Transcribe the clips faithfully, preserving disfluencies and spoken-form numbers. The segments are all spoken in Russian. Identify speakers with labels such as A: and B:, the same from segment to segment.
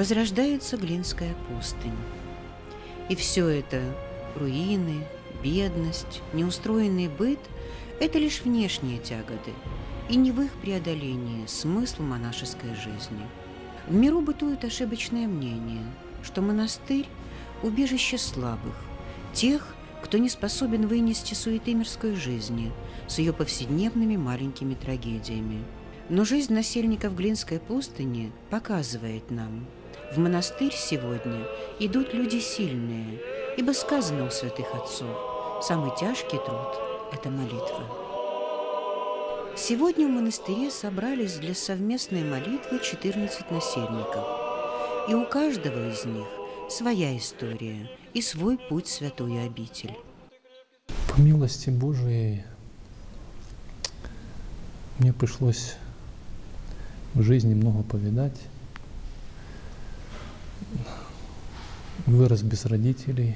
A: возрождается Глинская пустынь. И все это – руины, бедность, неустроенный быт – это лишь внешние тяготы, и не в их преодолении смысл монашеской жизни. В миру бытует ошибочное мнение, что монастырь – убежище слабых, тех, кто не способен вынести суеты мирской жизни с ее повседневными маленькими трагедиями. Но жизнь насельников Глинской пустыни показывает нам, в монастырь сегодня идут люди сильные, ибо сказано у святых отцов, самый тяжкий труд – это молитва. Сегодня в монастыре собрались для совместной молитвы четырнадцать насельников, и у каждого из них своя история и свой путь в святую обитель.
B: По милости Божией мне пришлось в жизни много повидать. Вырос без родителей.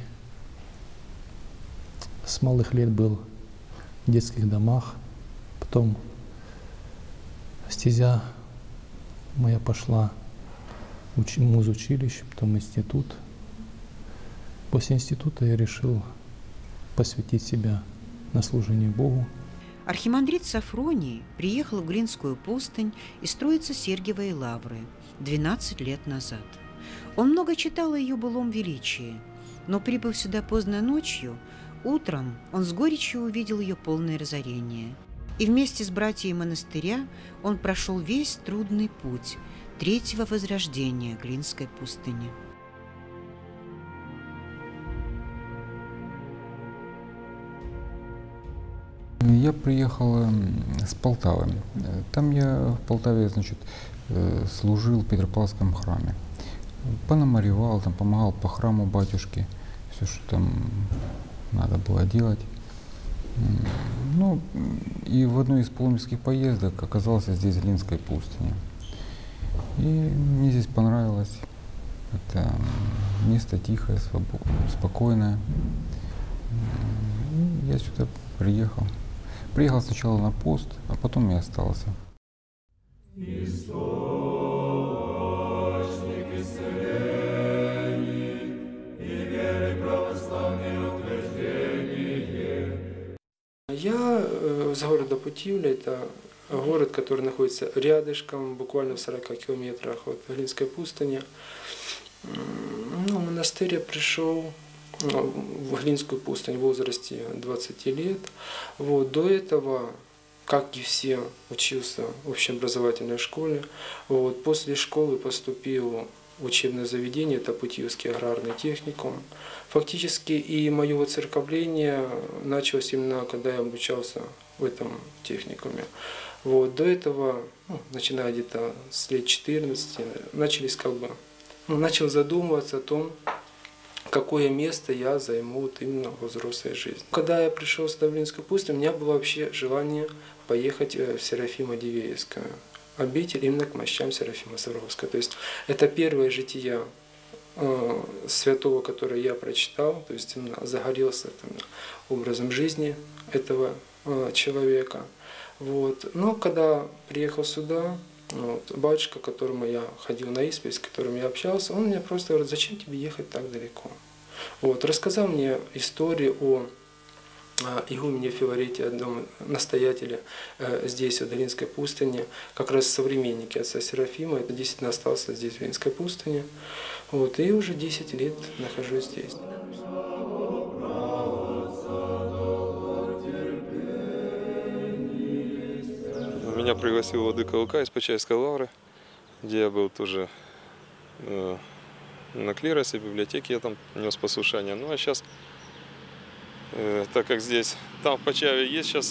B: С малых лет был в детских домах. Потом стезя моя пошла в музучилище, потом институт. После института я решил посвятить себя на служение Богу.
A: Архимандрит Сафроний приехал в Глинскую пустынь из Троице-Сергиевой лавры двенадцать лет назад. Он много читал о ее былом величии, но, прибыв сюда поздно ночью, утром он с горечью увидел ее полное разорение. И вместе с братьями монастыря он прошел весь трудный путь третьего возрождения Глинской пустыни.
C: Я приехал с Полтавы. Там я в Полтаве, значит, служил в Петропавловском храме. Пономаревал, там помогал по храму батюшке, все, что там надо было делать. Ну, и в одной из паломнических поездок оказался здесь, в Глинской пустыне. И мне здесь понравилось. Это место тихое, спокойное. И я сюда приехал. Приехал сначала на пост, а потом и остался.
D: Я с города Путивля, это город, который находится рядышком, буквально в сорока километрах от Глинской пустыни. Ну, в монастырь я пришел в Глинскую пустынь в возрасте двадцати лет. Вот, до этого, как и все, учился в общеобразовательной школе. Вот, после школы поступил в учебное заведение, это Путивский аграрный техникум. Фактически и мое воцерковление началось именно, когда я обучался в этом техникуме. Вот, до этого, ну, начиная где-то с лет четырнадцати, начались как бы, ну, начал задумываться о том, какое место я займу вот именно в взрослой жизни. Когда я пришел сюда в Глинскую пустыню, у меня было вообще желание поехать в Серафимо-Дивеевскую обитель, именно к мощам Серафима Саровского. То есть это первое житие э, святого, которое я прочитал, то есть именно загорелся там, образом жизни этого э, человека. Вот. Но когда приехал сюда, вот, батюшка, к которому я ходил на исповедь, с которым я общался, он мне просто говорит: зачем тебе ехать так далеко? Вот, рассказал мне историю о игумене Филарете, одном настоятеле здесь, в Глинской пустыне, как раз современники отца Серафима. Это действительно остался здесь, в Глинской пустыне. Вот, и уже десять лет нахожусь здесь.
E: Меня пригласил владыка Лука из Почаевской лавры, где я был тоже э, на клиросе, в библиотеке я там нес послушание. Ну а сейчас, э, так как здесь, там в Почаеве есть сейчас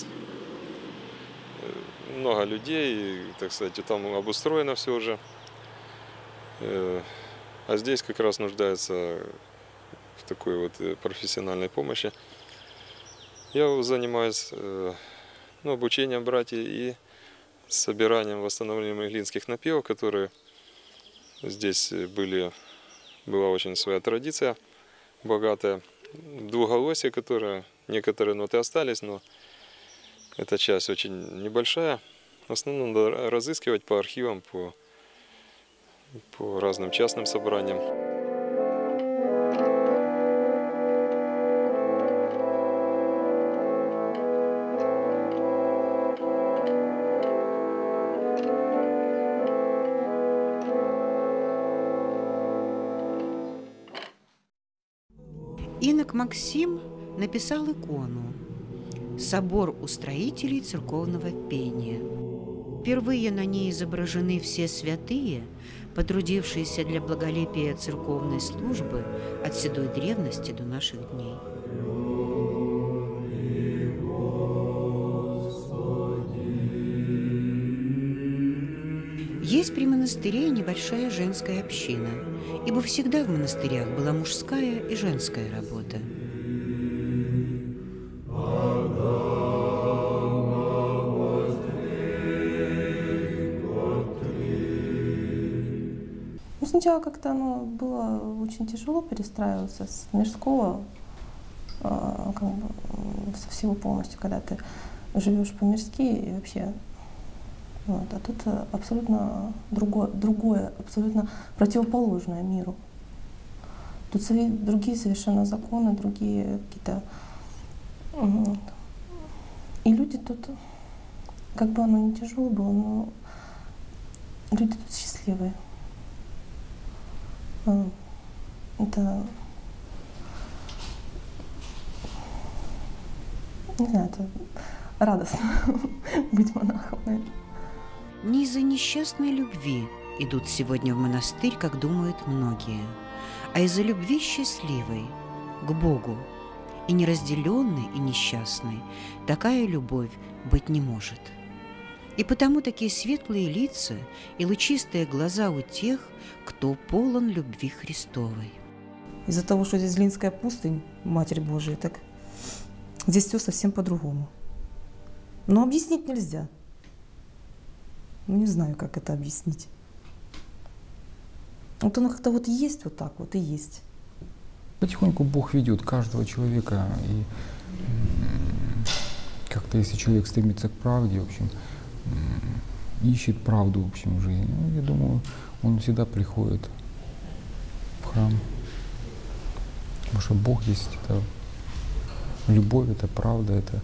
E: много людей, и, так сказать, там обустроено все уже, э, а здесь как раз нуждается в такой вот профессиональной помощи. Я занимаюсь э, ну, обучением братьев и собиранием, восстановлением глинских напевов, которые здесь были, была очень своя традиция, богатая, двуголосие, которое, некоторые ноты остались, но эта часть очень небольшая. В основном надо разыскивать по архивам, по по разным частным собраниям.
A: Инок Максим написал икону «Собор устроителей церковного пения». Впервые на ней изображены все святые, потрудившиеся для благолепия церковной службы от седой древности до наших дней. Есть при монастыре небольшая женская община, ибо всегда в монастырях была мужская и женская работа.
F: Ну, сначала как-то оно было очень тяжело перестраиваться с мирского, э, как бы, со всего полностью, когда ты живешь по-мирски и вообще. Вот. А тут абсолютно другое, другое, абсолютно противоположное миру. Тут другие совершенно законы, другие какие-то... Вот. И люди тут, как бы оно ни тяжело было, но люди тут счастливые. Это, не знаю, это радостно быть монахом, наверное.
A: Не из-за несчастной любви идут сегодня в монастырь, как думают многие, а из-за любви счастливой к Богу. И неразделенной, и несчастной такая любовь быть не может. И потому такие светлые лица и лучистые глаза у тех, кто полон любви Христовой.
G: Из-за того, что здесь Глинская пустынь, Матерь Божия, так здесь все совсем по-другому. Но объяснить нельзя. Ну, не знаю, как это объяснить. Вот оно как-то вот есть вот так вот и есть.
C: Потихоньку Бог ведет каждого человека. И как-то если человек стремится к правде, в общем, ищет правду в общем в жизни, ну, я думаю, он всегда приходит в храм. Потому что Бог есть, это любовь, это правда, это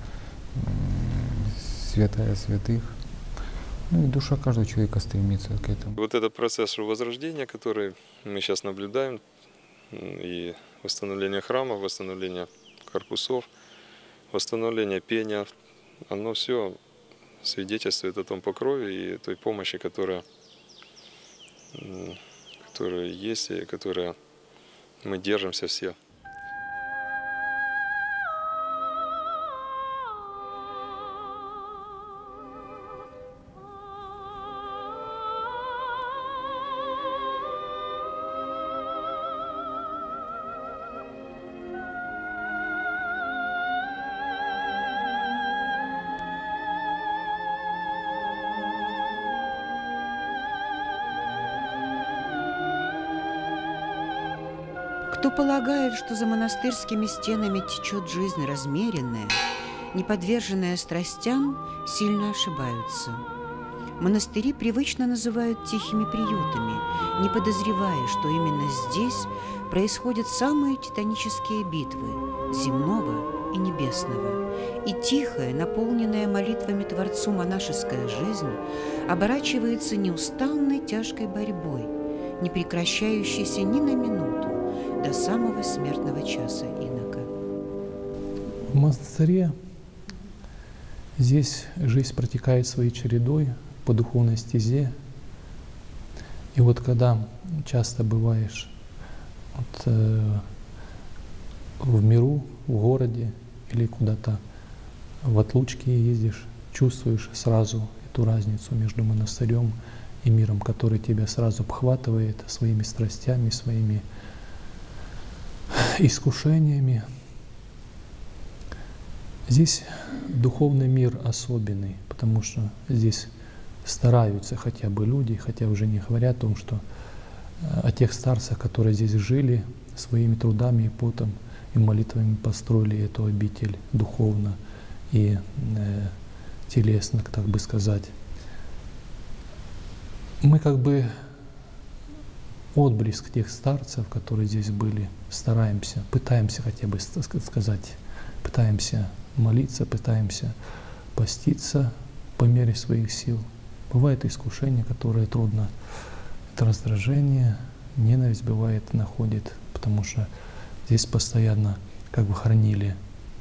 C: святая святых. Ну и душа каждого человека стремится к этому.
E: Вот этот процесс возрождения, который мы сейчас наблюдаем, и восстановление храма, восстановление корпусов, восстановление пения, оно все свидетельствует о том покрове и той помощи, которая, которая есть и которая мы держимся все.
A: Кто полагает, что за монастырскими стенами течет жизнь размеренная, не подверженная страстям, сильно ошибаются. Монастыри привычно называют тихими приютами, не подозревая, что именно здесь происходят самые титанические битвы земного и небесного. И тихая, наполненная молитвами Творцу монашеская жизнь оборачивается неустанной тяжкой борьбой, не прекращающейся ни на минуту, до самого смертного часа инока.
B: В монастыре здесь жизнь протекает своей чередой по духовной стезе. И вот когда часто бываешь вот, э, в миру, в городе или куда-то в отлучке ездишь, чувствуешь сразу эту разницу между монастырем и миром, который тебя сразу обхватывает своими страстями, своими искушениями. Здесь духовный мир особенный, потому что здесь стараются хотя бы люди, хотя уже не говорят о том, что о тех старцах, которые здесь жили, своими трудами и потом и молитвами построили эту обитель духовно и э, телесно, так бы сказать. Мы как бы отблеск тех старцев, которые здесь были. Стараемся, пытаемся хотя бы сказать, пытаемся молиться, пытаемся поститься по мере своих сил. Бывает искушение, которое трудно. Это раздражение, ненависть бывает, находит, потому что здесь постоянно как бы хранили,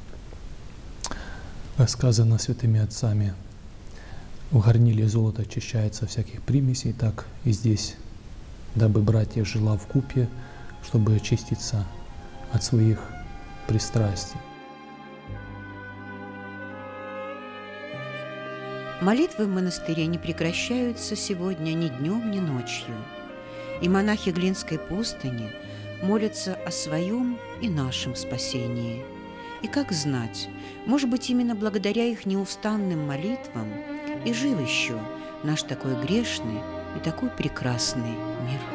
B: сказано святыми отцами, в горниле золото очищается от всяких примесей, так и здесь, дабы братья жила вкупе, чтобы очиститься от своих пристрастий.
A: Молитвы в монастыре не прекращаются сегодня ни днем, ни ночью. И монахи Глинской пустыни молятся о своем и нашем спасении. И как знать, может быть, именно благодаря их неустанным молитвам и жив еще наш такой грешный и такой прекрасный мир.